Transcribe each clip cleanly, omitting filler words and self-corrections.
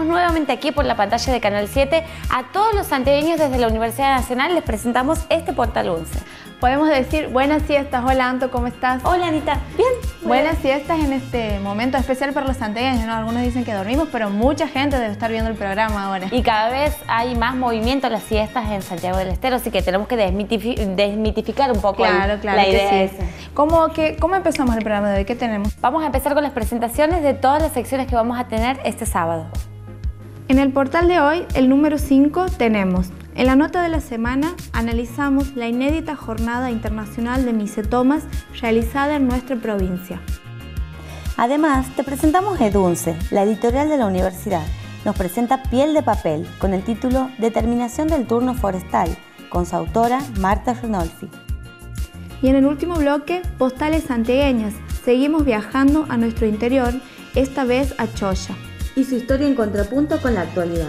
nuevamente aquí por la pantalla de Canal 7. A todos los santiagueños desde la Universidad Nacional les presentamos este Portal 11. Podemos decir buenas siestas. Hola Anto, ¿cómo estás? Hola Anita, bien. Buenas siestas en este momento especial para los santiagueños, ¿no? Algunos dicen que dormimos, pero mucha gente debe estar viendo el programa ahora. Y cada vez hay más movimiento en las siestas en Santiago del Estero, así que tenemos que desmitificar un poco la idea esa. ¿Cómo empezamos el programa de hoy? ¿Qué tenemos? Vamos a empezar con las presentaciones de todas las secciones que vamos a tener este sábado. En el portal de hoy, el número 5, tenemos: en la nota de la semana analizamos la inédita Jornada Internacional de Micetomas realizada en nuestra provincia. Además, te presentamos Edunce, la editorial de la universidad. Nos presenta Piel de papel, con el título Determinación del turno forestal, con su autora Marta Rinolfi. Y en el último bloque, Postales santiagueñas. Seguimos viajando a nuestro interior, esta vez a Choya. Y su historia en contrapunto con la actualidad.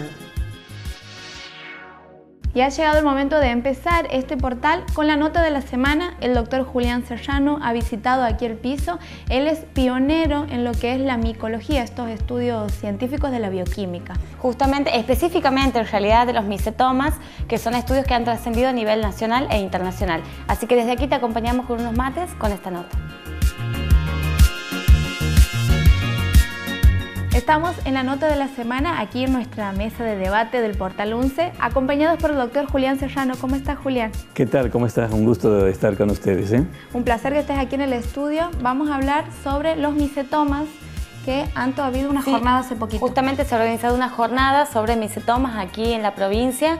Y ha llegado el momento de empezar este portal con la nota de la semana. El doctor Julián Serrano ha visitado aquí el piso. Él es pionero en lo que es la micología, estos estudios científicos de la bioquímica. Justamente, específicamente en realidad de los micetomas, que son estudios que han trascendido a nivel nacional e internacional. Así que desde aquí te acompañamos con unos mates con esta nota. Estamos en la nota de la semana, aquí en nuestra mesa de debate del Portal 11, acompañados por el doctor Julián Serrano. ¿Cómo estás, Julián? ¿Qué tal? ¿Cómo estás? Un gusto de estar con ustedes. Un placer que estés aquí en el estudio. Vamos a hablar sobre los micetomas, que han habido una jornada hace poquito. Justamente se ha organizado una jornada sobre micetomas aquí en la provincia.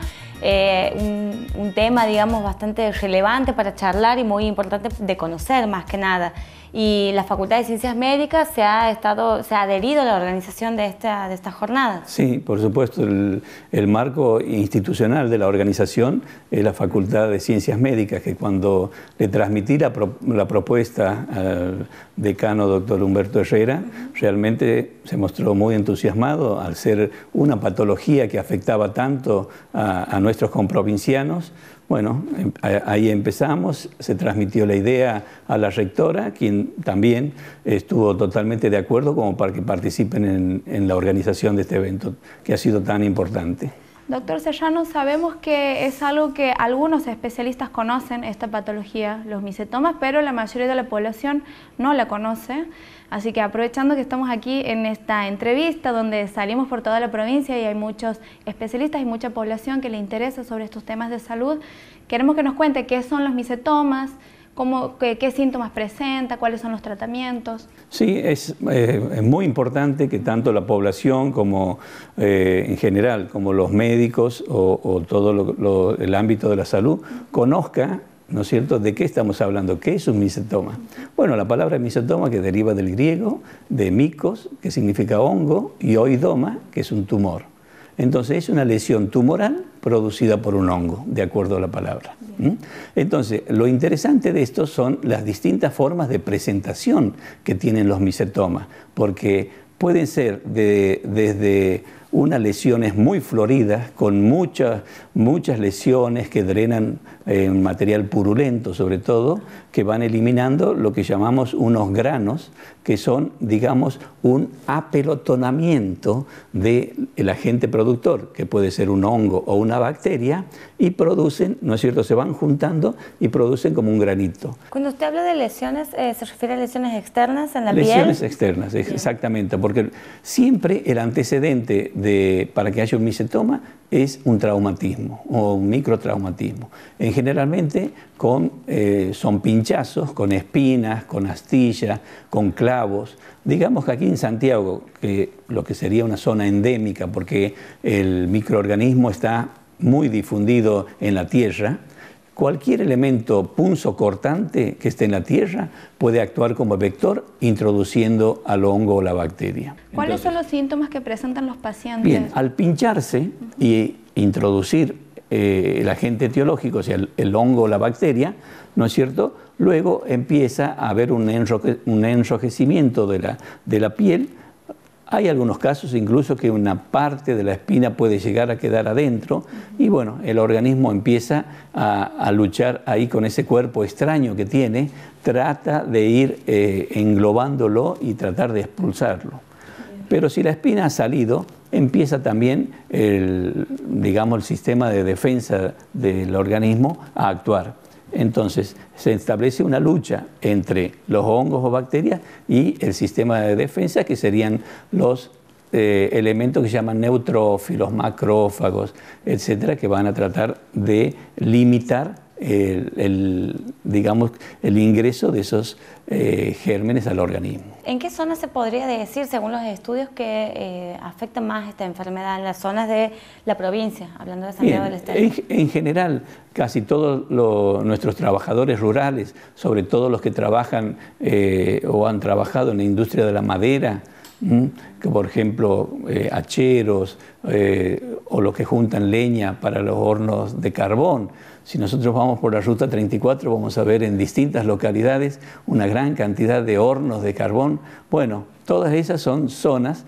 Un tema, digamos, bastante relevante para charlar y muy importante de conocer más que nada. Y la Facultad de Ciencias Médicas se ha adherido a la organización de esta jornada. Sí, por supuesto. El marco institucional de la organización es la Facultad de Ciencias Médicas, que cuando le transmití la propuesta al decano doctor Humberto Herrera, realmente se mostró muy entusiasmado al ser una patología que afectaba tanto a nuestros comprovincianos. Bueno, ahí empezamos, se transmitió la idea a la rectora, quien también estuvo totalmente de acuerdo como para que participen en la organización de este evento, que ha sido tan importante. Doctor Serrano, sabemos que es algo que algunos especialistas conocen, esta patología, los micetomas, pero la mayoría de la población no la conoce. Así que aprovechando que estamos aquí en esta entrevista donde salimos por toda la provincia y hay muchos especialistas y mucha población que le interesa sobre estos temas de salud, queremos que nos cuente qué son los micetomas, qué síntomas presenta, cuáles son los tratamientos. Sí, es muy importante que tanto la población como en general, como los médicos o todo el ámbito de la salud, conozca, ¿no es cierto?, de qué estamos hablando, qué es un micetoma. Bueno, la palabra micetoma, que deriva del griego, de micos, que significa hongo, y oidoma, que es un tumor. Entonces es una lesión tumoral producida por un hongo, de acuerdo a la palabra. Entonces, lo interesante de esto son las distintas formas de presentación que tienen los micetomas, porque pueden ser desde unas lesiones muy floridas, con muchas lesiones que drenan material purulento sobre todo, que van eliminando lo que llamamos unos granos, que son, digamos, un apelotonamiento del agente productor, que puede ser un hongo o una bacteria, y producen, ¿no es cierto?, se van juntando y producen como un granito. Cuando usted habla de lesiones, ¿se refiere a lesiones externas en la piel? Lesiones externas, exactamente, porque siempre el antecedente para que haya un micetoma es un traumatismo o un microtraumatismo. Generalmente son pinchazos con espinas, con astillas, con clavos. Digamos que aquí en Santiago, lo que sería una zona endémica, porque el microorganismo está muy difundido en la tierra, cualquier elemento punzocortante que esté en la tierra puede actuar como vector introduciendo al hongo o la bacteria. ¿Cuáles son los síntomas que presentan los pacientes? Bien, al pincharse y introducir el agente etiológico, o sea, el hongo o la bacteria, ¿no es cierto?, luego empieza a haber un enrojecimiento de la piel. Hay algunos casos incluso que una parte de la espina puede llegar a quedar adentro y bueno, el organismo empieza a luchar ahí con ese cuerpo extraño que tiene, trata de ir englobándolo y tratar de expulsarlo. Pero si la espina ha salido, empieza también digamos, el sistema de defensa del organismo a actuar. Entonces, se establece una lucha entre los hongos o bacterias y el sistema de defensa, que serían los elementos que se llaman neutrófilos, macrófagos, etcétera, que van a tratar de limitar digamos, el ingreso de esos gérmenes al organismo. ¿En qué zonas se podría decir, según los estudios, que afecta más esta enfermedad? En las zonas de la provincia, hablando de Santiago del Estero. En general, casi todos nuestros trabajadores rurales, sobre todo los que trabajan o han trabajado en la industria de la madera, que por ejemplo hacheros o los que juntan leña para los hornos de carbón. Si nosotros vamos por la ruta 34 vamos a ver en distintas localidades una gran cantidad de hornos de carbón. Bueno, todas esas son zonas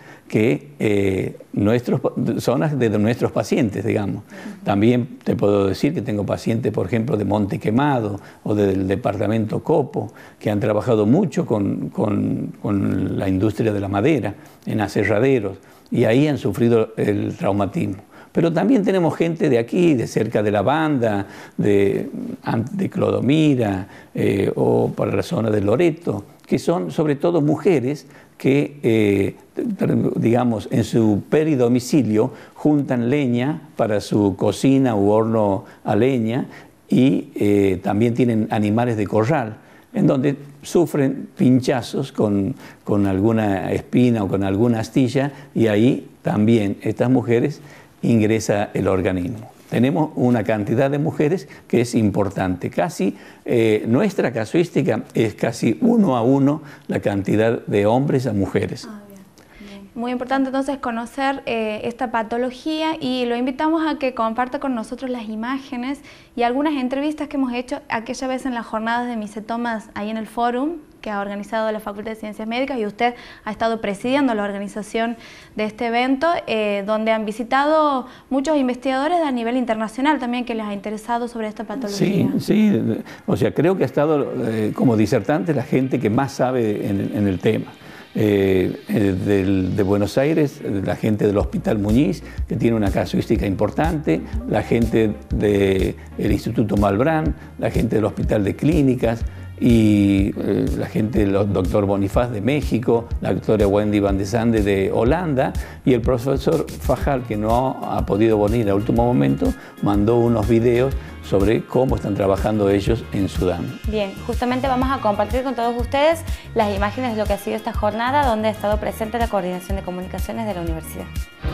zonas de nuestros pacientes, digamos. También te puedo decir que tengo pacientes, por ejemplo, de Monte Quemado o del departamento Copo, que han trabajado mucho con la industria de la madera, en aserraderos, y ahí han sufrido el traumatismo. Pero también tenemos gente de aquí, de cerca de la Banda, de Clodomira o para la zona de Loreto, que son sobre todo mujeres que, digamos, en su peridomicilio juntan leña para su cocina u horno a leña y también tienen animales de corral, en donde sufren pinchazos con alguna espina o con alguna astilla, y ahí también estas mujeres ingresa el organismo. Tenemos una cantidad de mujeres que es importante. Casi nuestra casuística es casi 1 a 1 la cantidad de hombres a mujeres. Bien. Muy importante entonces conocer esta patología, y lo invitamos a que comparta con nosotros las imágenes y algunas entrevistas que hemos hecho aquella vez en las jornadas de micetomas ahí en el Fórum que ha organizado la Facultad de Ciencias Médicas, y usted ha estado presidiendo la organización de este evento, donde han visitado muchos investigadores a nivel internacional también, que les ha interesado sobre esta patología. Sí, o sea, creo que ha estado como disertante la gente que más sabe en el tema. De Buenos Aires, la gente del Hospital Muñiz, que tiene una casuística importante, la gente del Instituto Malbrán, la gente del Hospital de Clínicas, y la gente del doctor Bonifaz de México, la doctora Wendy Van de Sande de Holanda, y el profesor Fajal, que no ha podido venir a último momento, mandó unos videos sobre cómo están trabajando ellos en Sudán. Bien, justamente vamos a compartir con todos ustedes las imágenes de lo que ha sido esta jornada, donde ha estado presente la Coordinación de Comunicaciones de la Universidad.